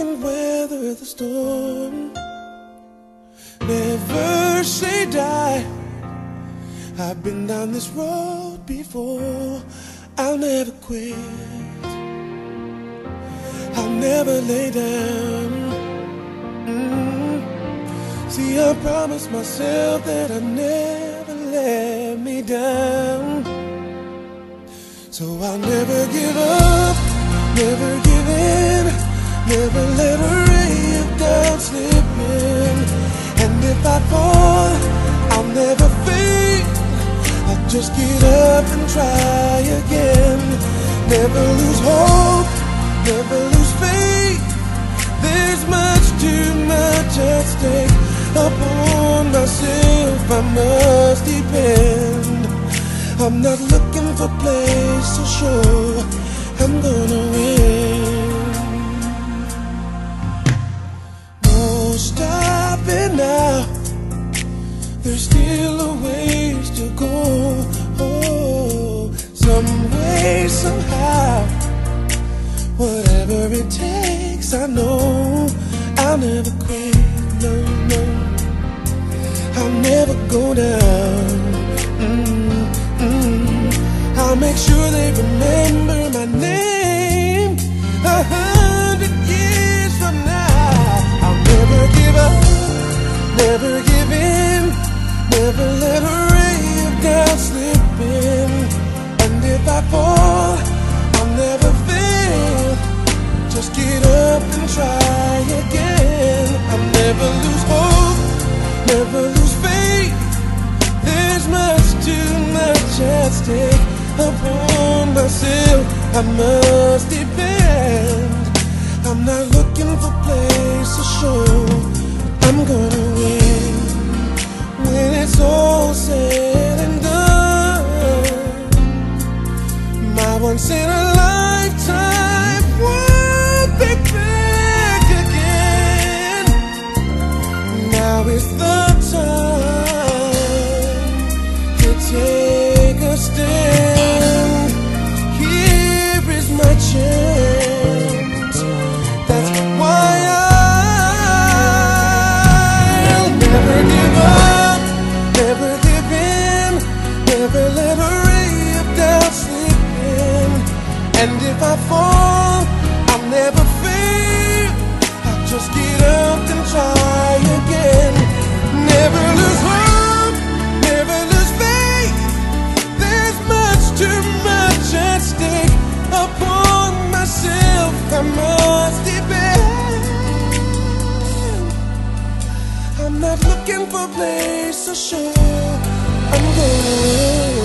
can weather the storm. Never say die. I've been down this road before. I'll never quit. I'll never lay down. See, I promised myself that I'd never let me down. So I'll never give up, never give in, never let a ray of doubt slip in. And if I fall, I'll never faint. I'll just get up and try again. Never lose hope, never lose faith. There's much too much at stake. Upon myself I must depend. I'm not looking for place to show I'm gonna win. No stopping now. There's still a ways to go. Oh, some way, somehow. Whatever it takes, I know I'll never quit. No, no, I'll never go down. I'll make sure they remember my name 100 years from now. I'll never give up, never give in, never let a ray of doubt slip in. And if I fall, I'll never fail. Just get up and try again. I'll never lose hope, never lose faith. There's much too much at stake. Upon myself I must depend. I'm not looking for place to show I'm gonna win. When it's all said and done, my once in a lifetime won't be back again. Now is the time to take a stand. Here is my chance. That's why I'll never give up, never give in, never let a ray of doubt slip in. And if I fall, I'll never fail. I'll just get up and try again. Never lose hope, never lose faith. There's much too much at stake. Upon myself I must depend. I'm not looking for a place to show I'm gonna win.